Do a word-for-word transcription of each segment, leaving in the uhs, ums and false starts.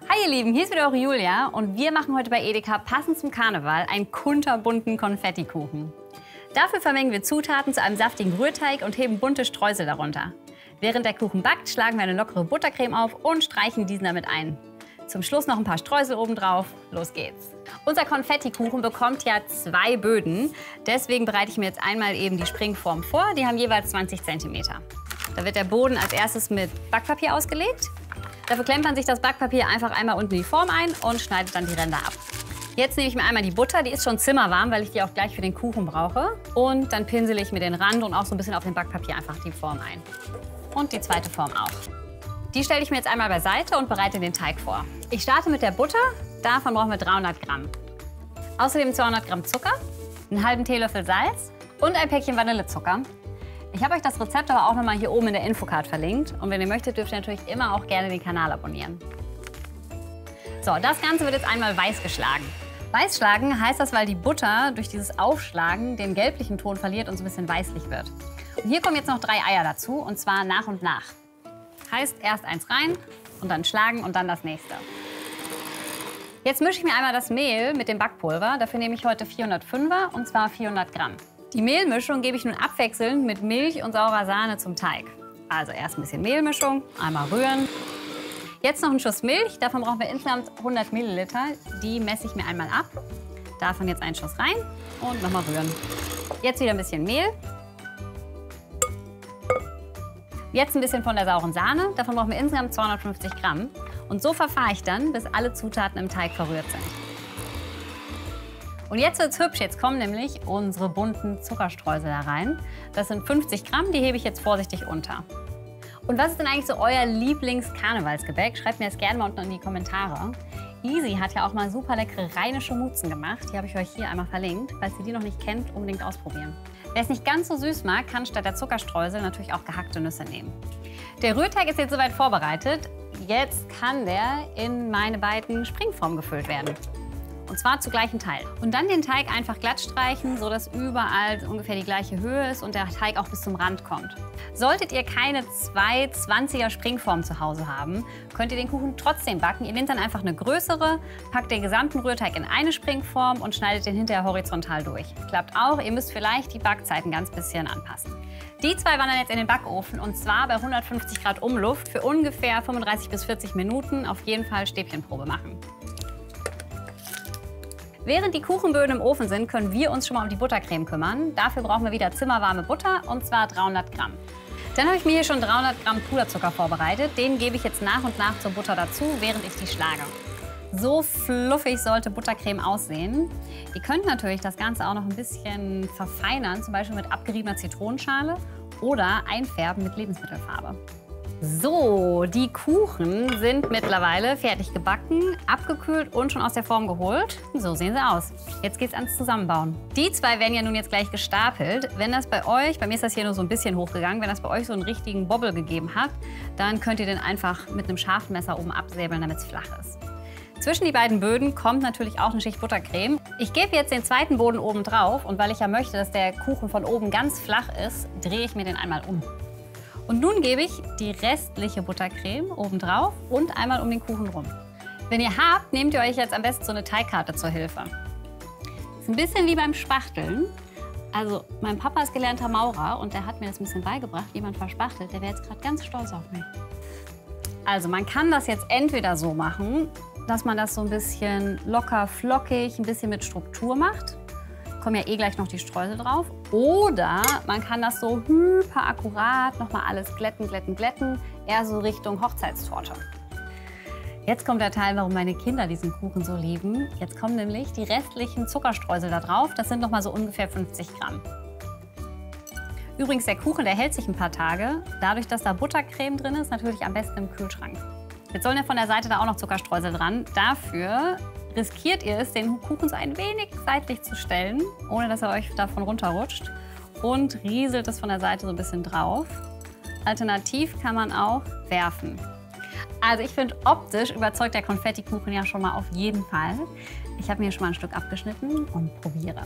Hi ihr Lieben, hier ist wieder eure Julia und wir machen heute bei Edeka passend zum Karneval einen kunterbunten Konfettikuchen. Dafür vermengen wir Zutaten zu einem saftigen Rührteig und heben bunte Streusel darunter. Während der Kuchen backt, schlagen wir eine lockere Buttercreme auf und streichen diesen damit ein. Zum Schluss noch ein paar Streusel obendrauf. Los geht's! Unser Konfettikuchen bekommt ja zwei Böden. Deswegen bereite ich mir jetzt einmal eben die Springform vor. Die haben jeweils zwanzig Zentimeter. Da wird der Boden als erstes mit Backpapier ausgelegt. Dafür klemmt man sich das Backpapier einfach einmal unten in die Form ein und schneidet dann die Ränder ab. Jetzt nehme ich mir einmal die Butter, die ist schon zimmerwarm, weil ich die auch gleich für den Kuchen brauche. Und dann pinsel ich mir den Rand und auch so ein bisschen auf dem Backpapier einfach die Form ein. Und die zweite Form auch. Die stelle ich mir jetzt einmal beiseite und bereite den Teig vor. Ich starte mit der Butter, davon brauchen wir dreihundert Gramm. Außerdem zweihundert Gramm Zucker, einen halben Teelöffel Salz und ein Päckchen Vanillezucker. Ich habe euch das Rezept aber auch nochmal hier oben in der Infocard verlinkt. Und wenn ihr möchtet, dürft ihr natürlich immer auch gerne den Kanal abonnieren. So, das Ganze wird jetzt einmal weiß geschlagen. Weiß schlagen heißt das, weil die Butter durch dieses Aufschlagen den gelblichen Ton verliert und so ein bisschen weißlich wird. Und hier kommen jetzt noch drei Eier dazu, und zwar nach und nach. Heißt, erst eins rein und dann schlagen und dann das nächste. Jetzt mische ich mir einmal das Mehl mit dem Backpulver. Dafür nehme ich heute vierhundertfünfer und zwar vierhundert Gramm. Die Mehlmischung gebe ich nun abwechselnd mit Milch und saurer Sahne zum Teig. Also erst ein bisschen Mehlmischung, einmal rühren. Jetzt noch ein Schuss Milch, davon brauchen wir insgesamt hundert Milliliter. Die messe ich mir einmal ab. Davon jetzt einen Schuss rein und nochmal rühren. Jetzt wieder ein bisschen Mehl. Jetzt ein bisschen von der sauren Sahne, davon brauchen wir insgesamt zweihundertfünfzig Gramm. Und so verfahre ich dann, bis alle Zutaten im Teig verrührt sind. Und jetzt wird's hübsch, jetzt kommen nämlich unsere bunten Zuckerstreusel da rein. Das sind fünfzig Gramm, die hebe ich jetzt vorsichtig unter. Und was ist denn eigentlich so euer Lieblings-Karnevalsgebäck? Schreibt mir das gerne mal unten in die Kommentare. Easy hat ja auch mal super leckere rheinische Mutzen gemacht. Die habe ich euch hier einmal verlinkt. Falls ihr die noch nicht kennt, unbedingt ausprobieren. Wer es nicht ganz so süß mag, kann statt der Zuckerstreusel natürlich auch gehackte Nüsse nehmen. Der Rührteig ist jetzt soweit vorbereitet. Jetzt kann der in meine beiden Springformen gefüllt werden. Und zwar zu gleichen Teilen. Und dann den Teig einfach glatt streichen, sodass überall ungefähr die gleiche Höhe ist und der Teig auch bis zum Rand kommt. Solltet ihr keine zwei zwanziger Springformen zu Hause haben, könnt ihr den Kuchen trotzdem backen. Ihr nehmt dann einfach eine größere, packt den gesamten Rührteig in eine Springform und schneidet den hinterher horizontal durch. Klappt auch, ihr müsst vielleicht die Backzeiten ganz bisschen anpassen. Die zwei wandern jetzt in den Backofen und zwar bei hundertfünfzig Grad Umluft für ungefähr fünfunddreißig bis vierzig Minuten. Auf jeden Fall Stäbchenprobe machen. Während die Kuchenböden im Ofen sind, können wir uns schon mal um die Buttercreme kümmern. Dafür brauchen wir wieder zimmerwarme Butter, und zwar dreihundert Gramm. Dann habe ich mir hier schon dreihundert Gramm Puderzucker vorbereitet. Den gebe ich jetzt nach und nach zur Butter dazu, während ich die schlage. So fluffig sollte Buttercreme aussehen. Ihr könnt natürlich das Ganze auch noch ein bisschen verfeinern, zum Beispiel mit abgeriebener Zitronenschale oder einfärben mit Lebensmittelfarbe. So, die Kuchen sind mittlerweile fertig gebacken, abgekühlt und schon aus der Form geholt. So sehen sie aus. Jetzt geht's ans Zusammenbauen. Die zwei werden ja nun jetzt gleich gestapelt. Wenn das bei euch, bei mir ist das hier nur so ein bisschen hochgegangen, wenn das bei euch so einen richtigen Bobbel gegeben hat, dann könnt ihr den einfach mit einem scharfen Messer oben absäbeln, damit es flach ist. Zwischen die beiden Böden kommt natürlich auch eine Schicht Buttercreme. Ich gebe jetzt den zweiten Boden oben drauf und weil ich ja möchte, dass der Kuchen von oben ganz flach ist, drehe ich mir den einmal um. Und nun gebe ich die restliche Buttercreme oben drauf und einmal um den Kuchen rum. Wenn ihr habt, nehmt ihr euch jetzt am besten so eine Teigkarte zur Hilfe. Ist ein bisschen wie beim Spachteln. Also mein Papa ist gelernter Maurer und der hat mir das ein bisschen beigebracht, wie man verspachtelt. Der wäre jetzt gerade ganz stolz auf mich. Also man kann das jetzt entweder so machen, dass man das so ein bisschen locker flockig, ein bisschen mit Struktur macht. Kommen ja eh gleich noch die Streusel drauf. Oder man kann das so hyper akkurat nochmal alles glätten, glätten, glätten. Eher so Richtung Hochzeitstorte. Jetzt kommt der Teil, warum meine Kinder diesen Kuchen so lieben. Jetzt kommen nämlich die restlichen Zuckerstreusel da drauf. Das sind nochmal so ungefähr fünfzig Gramm. Übrigens, der Kuchen, der hält sich ein paar Tage. Dadurch, dass da Buttercreme drin ist, natürlich am besten im Kühlschrank. Jetzt sollen ja von der Seite da auch noch Zuckerstreusel dran. Dafür riskiert ihr es, den Kuchen so ein wenig seitlich zu stellen, ohne dass er euch davon runterrutscht. Und rieselt es von der Seite so ein bisschen drauf. Alternativ kann man auch werfen. Also ich finde, optisch überzeugt der Konfettikuchen ja schon mal auf jeden Fall. Ich habe mir schon mal ein Stück abgeschnitten und probiere.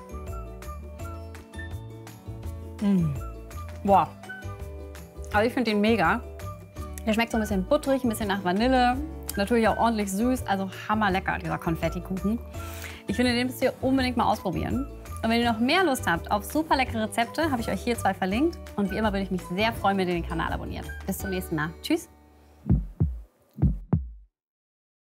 Mmh. Boah. Aber ich finde den mega. Der schmeckt so ein bisschen butterig, ein bisschen nach Vanille. Natürlich auch ordentlich süß, also hammerlecker, dieser Konfettikuchen. Ich finde, den müsst ihr unbedingt mal ausprobieren. Und wenn ihr noch mehr Lust habt auf super leckere Rezepte, habe ich euch hier zwei verlinkt. Und wie immer würde ich mich sehr freuen, wenn ihr den Kanal abonniert. Bis zum nächsten Mal. Tschüss!